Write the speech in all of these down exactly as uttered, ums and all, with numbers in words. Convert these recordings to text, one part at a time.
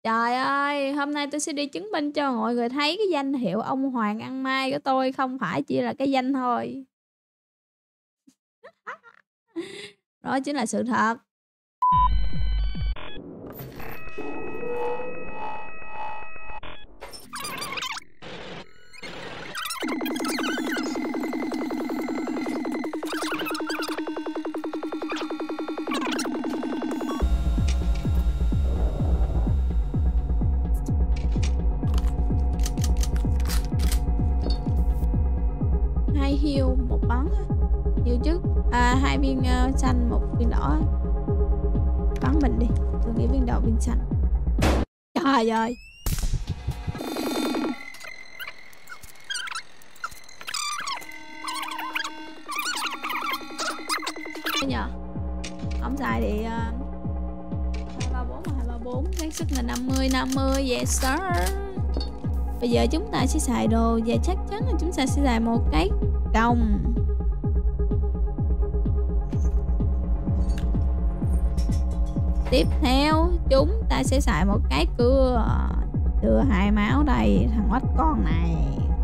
Trời ơi, hôm nay tôi sẽ đi chứng minh cho mọi người thấy cái danh hiệu ông Hoàng ăn Mai của tôi không phải chỉ là cái danh thôi. Đó chính là sự thật. Hai hiêu một bắn hiêu trước à, hai viên uh, xanh một viên đỏ. Bắn mình đi, tôi nghĩ viên đỏ viên xanh. Trời ơi, nhờ không xài thì uh, hai ba bốn hai ba bốn, xác suất là năm mươi năm mươi. Yes sir. Bây giờ chúng ta sẽ xài đồ và chắc chắn là chúng ta sẽ xài một cái còng. Tiếp theo chúng ta sẽ xài một cái cưa. Đưa hai máu đây thằng oách con này.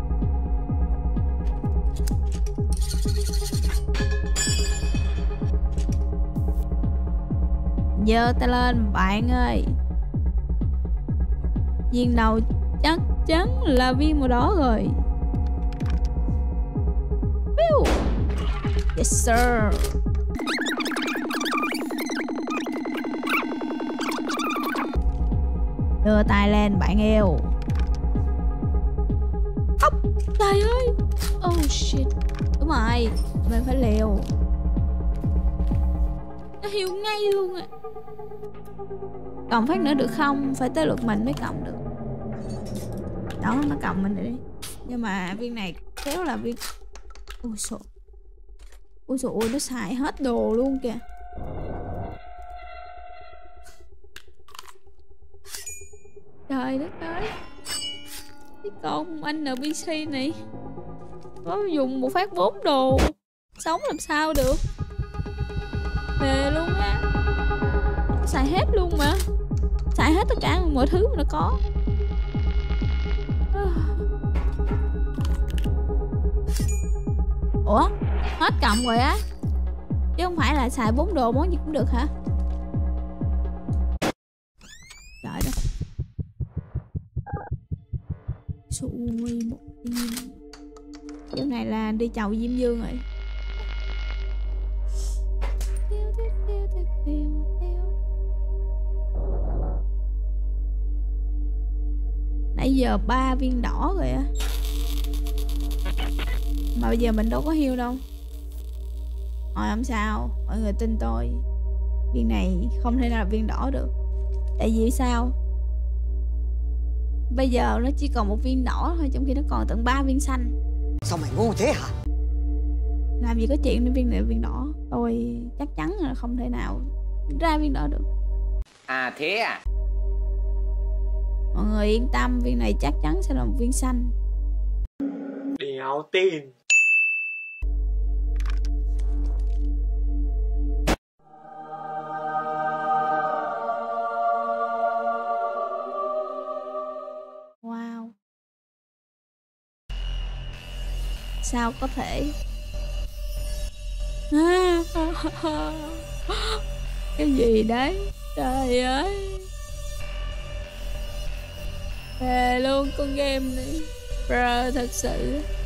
Giơ tay lên bạn ơi. Viên đầu chắc chắn là viên màu đỏ rồi. Yes sir. Đưa tay lên bạn yêu. Hóc. Trời ơi. Oh shit. Đúng rồi, mình phải liều. Nó hiu ngay luôn à. Còn phát nữa được không? Phải tới lượt mình mới cộng được. Đó, nó cộng mình đi. Nhưng mà viên này khéo là viên... Ôi xồ. Ôi xồ ôi, nó xài hết đồ luôn kìa. Trời đất ơi. Cái con anh en pê xê này nó dùng một phát bốn đồ. Sống làm sao được. Về luôn á. Xài hết luôn mà. Xài hết tất cả mọi thứ mà nó có. Ủa? Hết cộng rồi á? Chứ không phải là xài bốn đồ món gì cũng được hả? Trời đất. Xui một tim. Chỗ này là đi chầu Diêm Dương rồi. Nãy giờ ba viên đỏ rồi á. Mà bây giờ mình đâu có heal đâu. Thôi không sao, mọi người tin tôi. Viên này không thể nào là viên đỏ được. Tại vì sao? Bây giờ nó chỉ còn một viên đỏ thôi, trong khi nó còn tận ba viên xanh. Sao mày ngu thế hả? Làm gì có chuyện nên viên này là viên đỏ. Tôi chắc chắn là không thể nào ra viên đỏ được. À thế à? Mọi người yên tâm, viên này chắc chắn sẽ là một viên xanh. Đéo tin. Wow. Sao có thể? Cái gì đấy? Trời ơi. Về luôn con game này. Bro thật sự.